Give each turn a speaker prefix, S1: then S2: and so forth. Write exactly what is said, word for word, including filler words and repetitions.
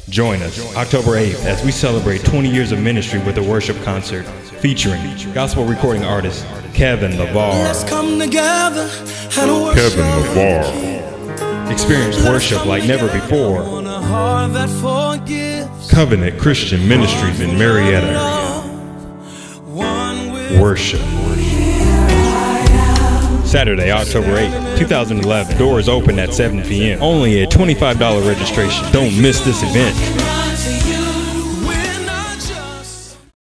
S1: Join us October eighth as we celebrate twenty years of ministry with a worship concert featuring gospel recording artist Kevin Levar.
S2: Let's come together and worship.
S3: Kevin Levar.
S1: Experience worship like never before.
S2: On a heart that forgives.
S1: Covenant Christian Ministries in Marietta.
S2: One with
S1: Worship. Saturday, October eighth, two thousand eleven. Doors open at seven p m Only a twenty-five dollar registration. Don't miss this event.